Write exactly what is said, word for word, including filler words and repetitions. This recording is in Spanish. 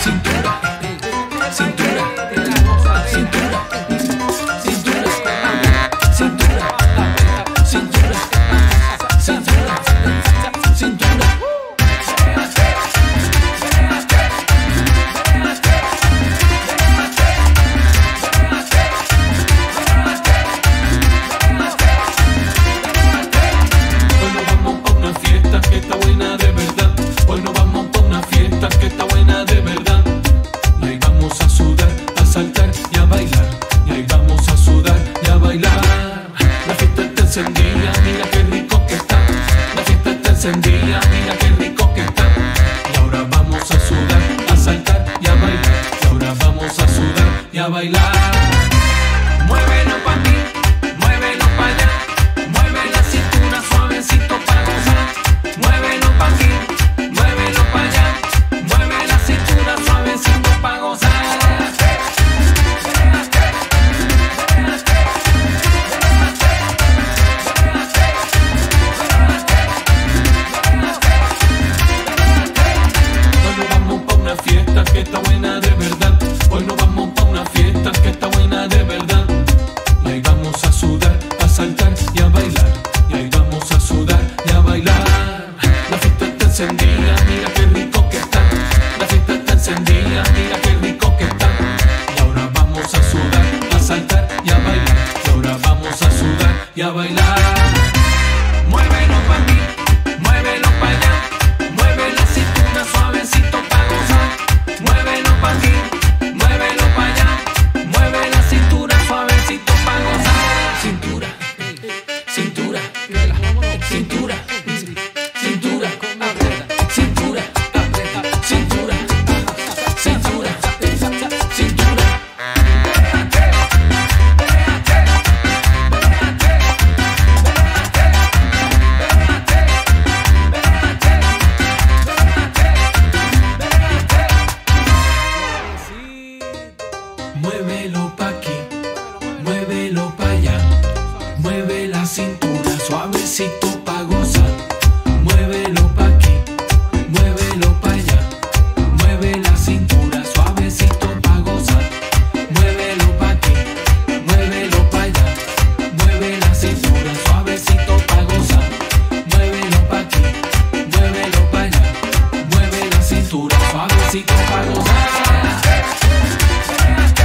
cintura, cintura, cintura, cintura, cintura, cintura, cintura, cintura. Que está buena de verdad. Hoy nos vamos pa' una fiesta que está buena de verdad. Y ahí vamos a sudar, a saltar y a bailar. Y ahí vamos a sudar y a bailar. La fiesta está encendida, mira qué rico que está. La fiesta está encendida, mira qué rico que está. Y ahora vamos a sudar, a saltar y a bailar. Y ahora vamos a sudar y a bailar. Muévelo pa' aquí, muévelo pa' allá. Mueve la cintura suavecito para gozar. Muévelo pa' aquí, muévelo pa' allá. Mueve la cintura suavecito pa' gozar. Hoy nos vamos pa' una fiesta que está buena de verdad. Hoy nos vamos pa' una fiesta que está buena de verdad. Y ahí vamos a sudar, a saltar y a bailar. Y ahí vamos a sudar y a bailar. La fiesta está encendida, mira qué rico que está. La fiesta está encendida, mira qué rico que está. Y ahora vamos a sudar, a saltar y a bailar. Y ahora vamos a sudar y a bailar. Muévelo pa' aquí, muévelo pa' allá. Mueve la cintura suavecito pa' gozar. Muévelo pa' aquí, muévelo pa' allá. Mueve la cintura suavecito pa' gozar. Cintura, cintura, cintura, cintura, aprieta, cintura, aprieta, cintura, cintura, cintura. Muévelo pa' aquí, muévelo pa' allá. Mueve la cintura suavecito pa' gozar. Muévelo pa' aquí, muévelo pa' allá. Mueve la cintura suavecito pa' gozar. Muévelo pa' aquí, muévelo pa' allá. Mueve la cintura suavecito pa' gozar. Muévelo pa' aquí, muévelo pa' allá. Mueve la cintura suavecito pa' gozar.